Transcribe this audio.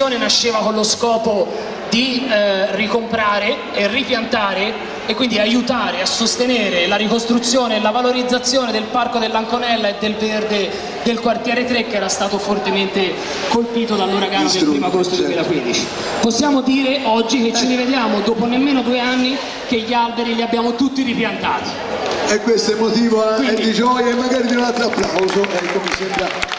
l'associazione nasceva con lo scopo di ricomprare e ripiantare e quindi aiutare a sostenere la ricostruzione e la valorizzazione del Parco dell'Anconella e del verde del quartiere 3, che era stato fortemente colpito dall'uragano del 1° agosto 2015. Possiamo dire oggi che ci rivediamo dopo nemmeno 2 anni, che gli alberi li abbiamo tutti ripiantati. E questo è motivo di gioia e magari di un altro applauso, ecco, mi sembra